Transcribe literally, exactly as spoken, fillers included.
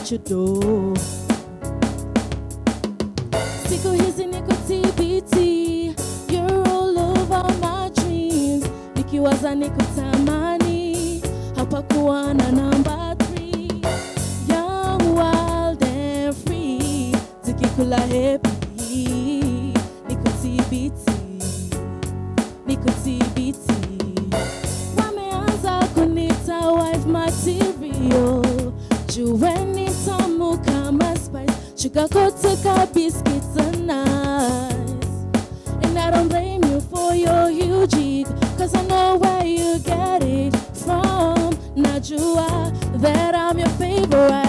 what you do. Siku hizi niko T B T, you're all over my dreams. Nikiwaza niko tamani, hapakuwa na number three. Young, wild and free, tukikula happy. Niko T B T, niko T B T. Wameanza kunita wife material, jueni tamu kama spice, sugar coated biscuits and nice. And I don't blame you for your huge ego, cause I know where you get it from. Najua that I'm your favorite.